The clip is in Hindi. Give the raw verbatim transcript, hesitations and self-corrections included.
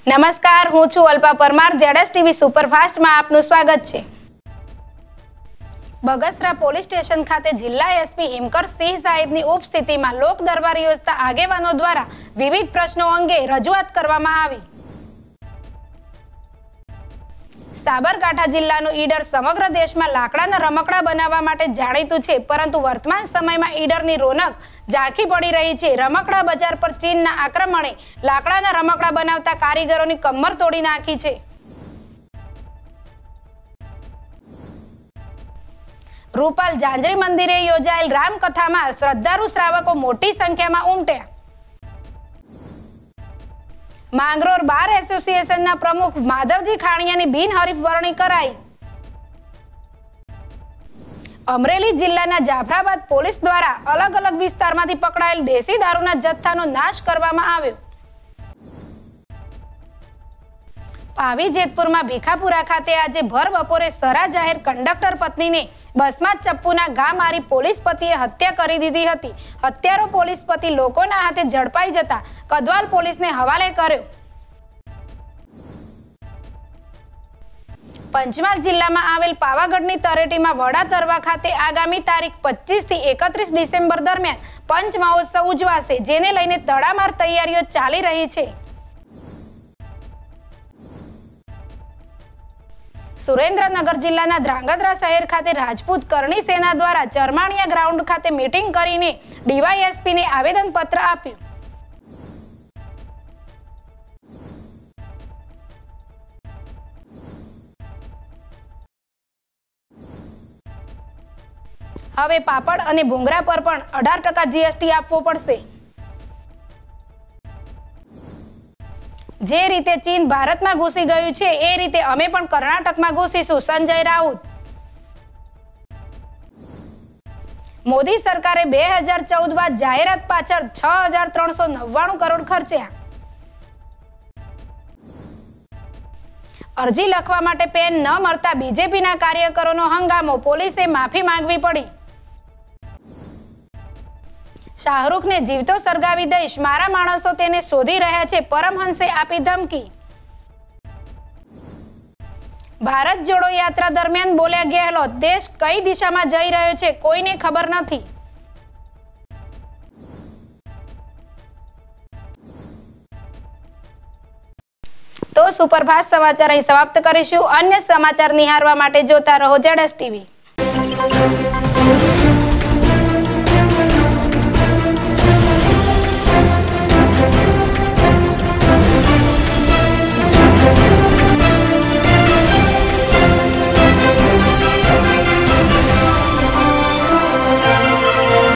नमस्कार, हूँ छू Alpa Parmar. ZS TV superfast में आपનું स्वागत है। बगसरा पोलीस स्टेशन खाते जिला एसपी हिमकर सिंह साहेबनी उपस्थिति में लोक दरबार योजता आगेवानो द्वारा विविध प्रश्नों अंगे रजूआत करवामां आवी। साबरकांठा जिल्लानो ईडर समग्र देश में लाकडाना रमकड़ा बनावा माटे जाणीतुं छे, परंतु वर्तमान समय में ईडरनी रोनक झांकी पड़ी रही है। रमकड़ा बजार पर चीनना आक्रमणे लाकडाना रमकड़ा बनावता कारीगरोनी कमर तोड़ी नाखी छे। रूपाल जांजरी मंदिरे योजायेल रामकथा में श्रद्धालु श्रावको मोटी संख्या में उमट्या। मांगरोर बार एसोसिएशन ना प्रमुख माधवजी खाणियानी बिनहरीफ वरणी कराई। अमरेली जिल्लाना जाफराबाद पोलीस द्वारा अलग अलग विस्तारमांथी पकड़ाયેલ देशी दारूना जથ્થાનો नाश करवामां આવ્યો। पावी जेतपुरमा भीखापुरा खाते आज भर बपोरे सरा जाहेर कंडक्टर पत्नी ने बसमां चप्पूना घा मारी पोलीस पतिए हत्या करी दीधी हती। हत्यारो पोलीस पति लोकोना हाथे झड़पाई जता कदवाल पोलीस ने हवाले कर्यो। पंचमहाल जिल्ला में आवेल पावागढ़नी तरेटी में वड़ा तरवा खाते आगामी तारीख पच्चीस थी एकत्रीस डिसेम्बर दरमियान पंच महोत्सव उजवाशे, जेने लईने तड़ामार तैयारीओ चाली रही छे। सुरेन्द्रनगर जिल्लाना ध्रांगध्रा शहर खाते राजपूत करणी सेना द्वारा चरमाणिया ग्राउंड खाते मीटिंग करीने डीवायएसपी ने आवेदन पत्र आप्युं। हवे पापड़ अने भूंगरा पर पण अठार टका जीएसटी आपवो पड़शे। जे रीते चीन भारत में घुसी गयुं छे ए रीते अमे पण कर्नाटक में घुसीशुं। संजय राउत। मोदी सरकारे बे हजार चौदह बाद जाहेरात पाछळ छ हजार त्रण सौ नव्वाणु करोड़ खर्च्या। अरजी लखवा माटे पेन न मळता बीजेपीना कार्यकरोनो हंगामो, पोलीसे माफी मांगवी पड़ी। शाहरुख ने जीवतो सरगावी दईश, मारा माणसो तेने शोधी रह्या छे, परमहंसे आपी धमकी। भारत जोड़ो यात्रा दरमियान बोल्या गहलोत, देश कई दिशा में जई रह्यो छे कोईने खबर नथी। तो सुपरफास्ट समाचार अहीं समाप्त करीशुं। अन्य समाचार निहारवा माटे जोता रहो जेडएस टीवी।